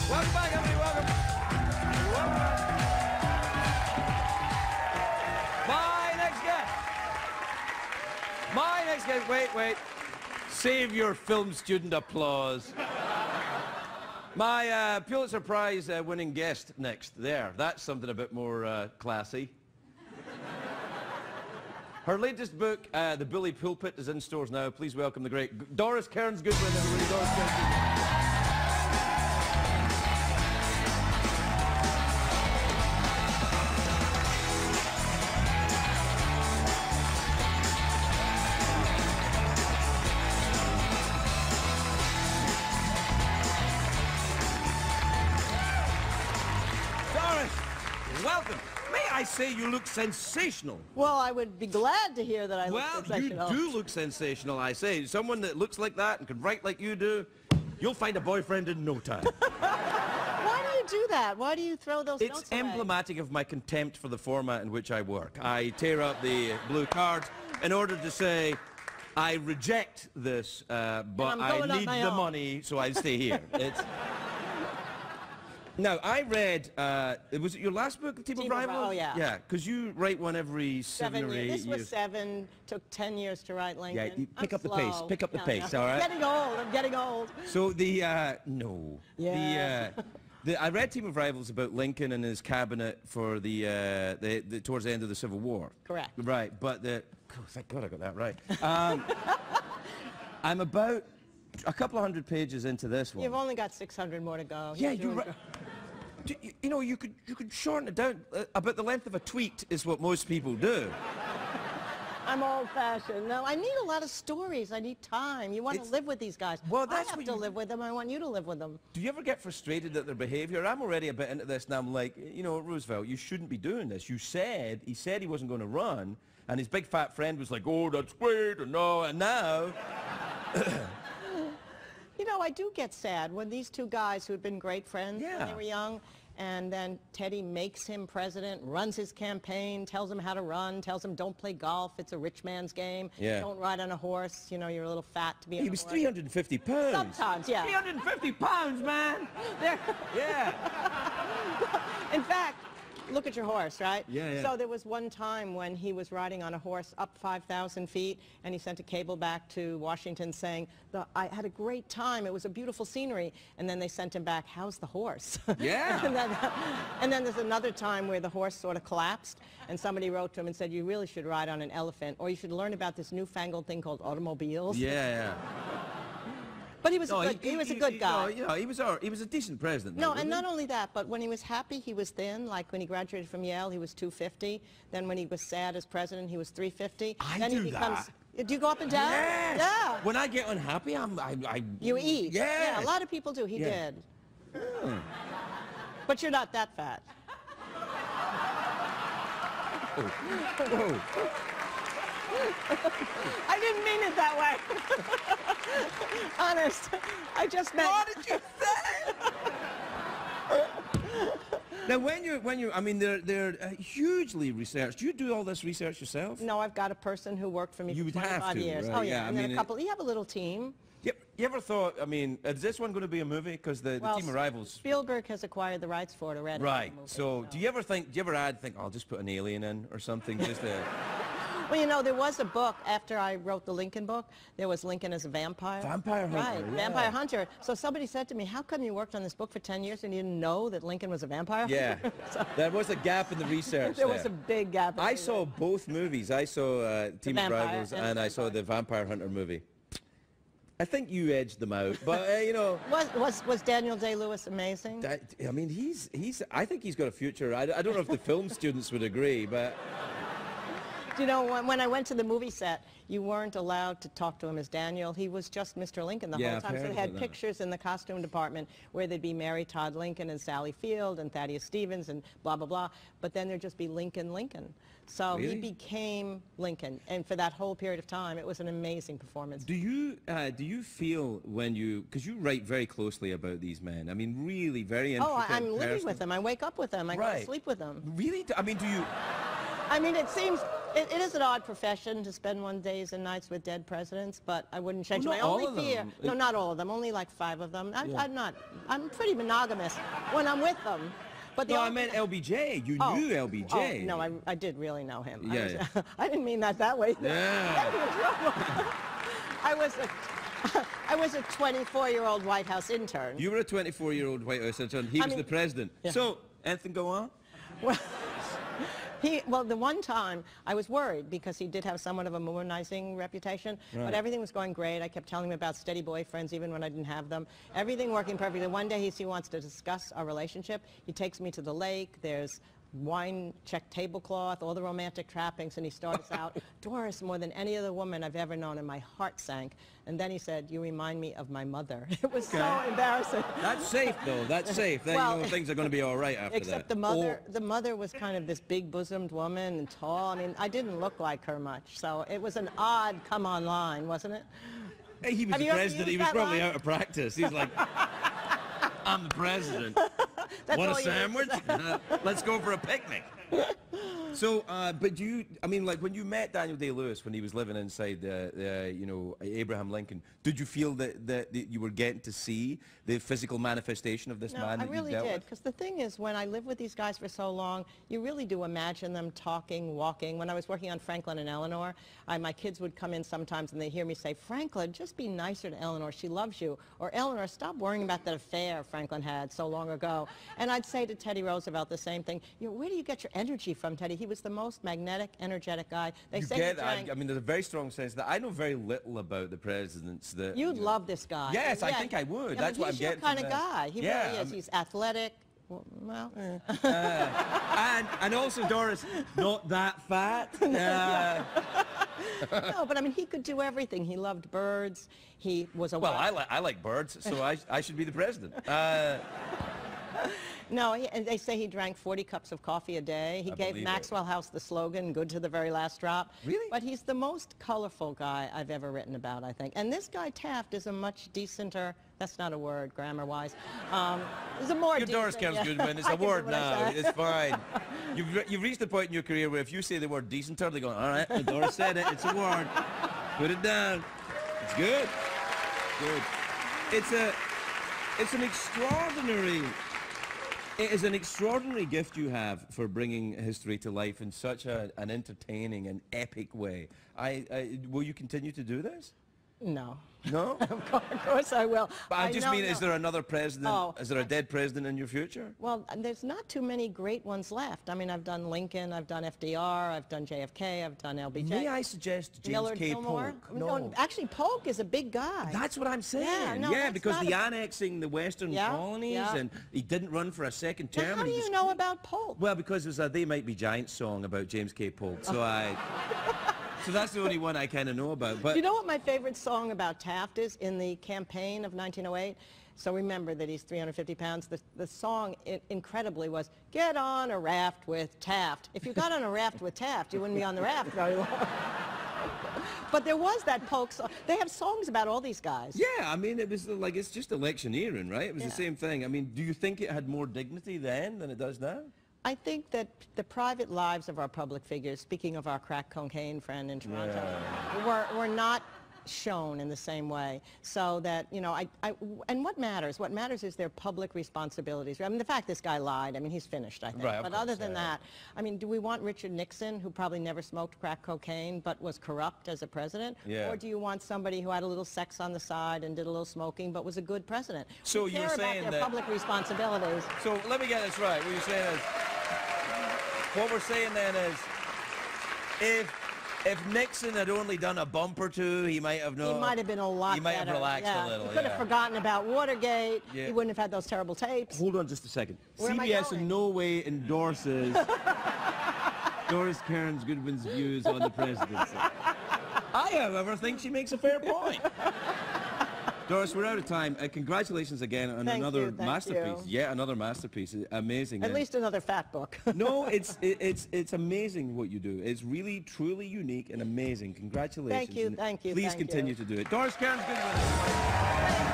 Welcome back, everybody. Welcome. Welcome back. My next guest. Wait. Save your film student applause. My Pulitzer Prize winning guest next. There. That's something a bit more classy. Her latest book, The Bully Pulpit, is in stores now. Please welcome the great Doris Kearns Goodwin, everybody. Doris Kearns Goodwin. Welcome. May I say you look sensational? Well, I would be glad to hear that I look sensational. Well, you do look sensational, I say. Someone that looks like that and can write like you do, you'll find a boyfriend in no time. Why do you do that? Why do you throw those notes away? It's emblematic of my contempt for the format in which I work. I tear up the blue cards in order to say, I reject this, but I need the money, so I stay here. Now, I read, was it your last book, Team of Rivals? Oh, yeah. Yeah, because you write one every 7 or 8 years. This was 7, took 10 years to write Lincoln. Yeah, you pick up the pace, all right? I'm getting old. So no. Yeah. I read Team of Rivals about Lincoln and his cabinet for towards the end of the Civil War. Correct. Right, but oh, thank God I got that right. I'm about a couple of hundred pages into this one. You've only got 600 more to go. Yeah, you're right. You know, you could shorten it down. About the length of a tweet is what most people do. I'm old-fashioned. No, I need a lot of stories. I need time. You want to live with these guys. Well, that's I have to live with them. I want you to live with them. Do you ever get frustrated at their behavior? I'm already a bit into this, and I'm like, you know, Roosevelt, you shouldn't be doing this. He said he wasn't going to run, and his big fat friend was like, oh, that's great, and now... You know, I do get sad when these two guys who had been great friends when they were young, and then Teddy makes him president, runs his campaign, tells him how to run, tells him don't play golf, it's a rich man's game, don't ride on a horse, you know, you're a little fat to be on a horse. He was 350 pounds. Sometimes, yeah. 350 pounds, man! Yeah. In fact, look at your horse, right? Yeah. So there was one time when he was riding on a horse up 5,000 feet, and he sent a cable back to Washington saying, I had a great time, it was a beautiful scenery. And then they sent him back, how's the horse? Yeah. and then there's another time where the horse sort of collapsed, and somebody wrote to him and said, you really should ride on an elephant, or you should learn about this newfangled thing called automobiles. Yeah. But he was a good guy. No, he was a decent president. No, and not only that, but when he was happy, he was thin. Like when he graduated from Yale, he was 250. Then when he was sad as president, he was 350. I do that. Do you go up and down? Yes. Yeah. When I get unhappy, You eat. Yes. Yeah, a lot of people do. He did. Hmm. But you're not that fat. Whoa. I didn't mean it that way. Honest. I just meant... What did you say? Now, when you, I mean, they're hugely researched. Do you do all this research yourself? No, I've got a person who worked for me for 25 years. Right? Oh, yeah. And then a couple, you have a little team. You ever thought, I mean, is this one going to be a movie? Because the Team of Rivals... Spielberg has acquired the rights for it already. Right. So, do you ever think, I'll just put an alien in or something? Just a... Well, you know, there was a book after I wrote the Lincoln book. There was Lincoln as a vampire. Vampire hunter. Right, yeah. vampire hunter. So somebody said to me, how come you worked on this book for 10 years and you didn't know that Lincoln was a vampire? Yeah. So there was a gap in the research there was a big gap. I saw both movies. I saw Team of Rivals and I saw the Vampire Hunter movie. I think you edged them out, but you know. Was Daniel Day-Lewis amazing? I mean, I think he's got a future. I don't know if the film students would agree, but... You know, when I went to the movie set, you weren't allowed to talk to him as Daniel. He was just Mr. Lincoln the whole time. So they had pictures in the costume department where there'd be Mary Todd Lincoln and Sally Field and Thaddeus Stevens and blah, blah, blah. But then there'd just be Lincoln. So he became Lincoln. And for that whole period of time, it was an amazing performance. Do you feel when because you write very closely about these men. I mean, really very intricate. Oh, I'm living with them. I wake up with them. I go to sleep with them. Really? I mean, do you... I mean, it seems It is an odd profession to spend one's days and nights with dead presidents, but I wouldn't change my only fear. No, not all of them. Only like 5 of them. I'm pretty monogamous when I'm with them. But no, I meant LBJ. You knew LBJ. Oh, no, I did really know him. Yeah. I didn't mean that way. Yeah. I was a 24-year-old White House intern. You were a 24-year-old White House intern. He was the president. Yeah. So, anything go on? Well, the one time I was worried because he did have somewhat of a womanizing reputation, but everything was going great. I kept telling him about steady boyfriends even when I didn't have them. Everything working perfectly. One day he wants to discuss our relationship. He takes me to the lake. There's wine, checked tablecloth, all the romantic trappings, and he starts out, Doris, more than any other woman I've ever known, and my heart sank. And then he said, you remind me of my mother. It was so embarrassing. That's safe, though. That's safe. Then well, you know things are going to be all right after that. Except the mother was kind of this big-bosomed woman and tall. I mean, I didn't look like her much, so it was an odd come-on line, wasn't it? Hey, he was the president. He was probably out of practice. He's like, I'm the president. Want a sandwich? Let's go for a picnic. So, but I mean, like when you met Daniel Day-Lewis when he was living inside you know, Abraham Lincoln, did you feel that you were getting to see the physical manifestation of this man that you dealt with? I really did, because the thing is, when I lived with these guys for so long, you really do imagine them talking, walking. When I was working on Franklin and Eleanor, my kids would come in sometimes and they hear me say, Franklin, just be nicer to Eleanor, she loves you. Or Eleanor, stop worrying about that affair Franklin had so long ago. And I'd say to Teddy Roosevelt the same thing, you know, where do you get your energy from, Teddy? He was the most magnetic, energetic guy. They say I mean, there's a very strong sense that I know very little about the presidents. That you'd love this guy. Yes, yeah. I think I would. That's what I'm getting. He's your kind of guy. He really is. He's athletic. Well, and also, Doris, not that fat. No, but I mean, he could do everything. He loved birds. He was a I like birds, so I should be the president. No, and they say he drank 40 cups of coffee a day. He gave Maxwell House the slogan, good to the very last drop. Really? But he's the most colorful guy I've ever written about, I think. And this guy, Taft, is a much decenter, that's not a word, grammar-wise. Is a more decent. Doris Kearns Goodwin, it's a word now, it's fine. You've reached the point in your career where if you say the word decenter, they go, all right, Doris said it, it's a word. Put it down. It's good. Good. It's an extraordinary... It is an extraordinary gift you have for bringing history to life in such an entertaining and epic way. Will you continue to do this? No. No? Of course I will. But I just mean, is there another president, is there a dead president in your future? Well, there's not too many great ones left. I mean, I've done Lincoln, I've done FDR, I've done JFK, I've done LBJ. May I suggest James K. Polk? No, actually, Polk is a big guy. That's what I'm saying. Yeah, because the annexing the Western colonies, and he didn't run for a second term. Now, how do you know about Polk? Well, because there's a They Might Be Giants song about James K. Polk, so So that's the only one I kind of know about. But you know what my favorite song about Taft is in the campaign of 1908? So remember that he's 350 pounds. The song, incredibly, was, get on a raft with Taft. If you got on a raft with Taft, you wouldn't be on the raft very long. But there was that Polk song. They have songs about all these guys. Yeah, I mean, it was like, it's just electioneering, right? It was the same thing. I mean, do you think it had more dignity then than it does now? I think that the private lives of our public figures, speaking of our crack cocaine friend in Toronto, were not shown in the same way. So that, you know, and what matters? What matters is their public responsibilities. I mean, the fact this guy lied, I mean, he's finished, I think. Right, but other than that, I mean, do we want Richard Nixon, who probably never smoked crack cocaine but was corrupt as a president? Yeah. Or do you want somebody who had a little sex on the side and did a little smoking but was a good president? So you're saying about their public responsibilities. So let me get this right. What you're saying is, what we're saying then is, if Nixon had only done a bump or two, he might have known. He might have been a lot better. He might have relaxed a little. He could have forgotten about Watergate. Yeah. He wouldn't have had those terrible tapes. Hold on just a second. Where CBS in no way endorses Doris Kearns Goodwin's views on the presidency. I, however, think she makes a fair point. Doris, we're out of time. Congratulations again on another masterpiece. Yeah, another masterpiece. Amazing. At least another fat book. No, it's amazing what you do. It's really, truly unique and amazing. Congratulations. Thank you. Please continue to do it. Doris Kearns Goodwin.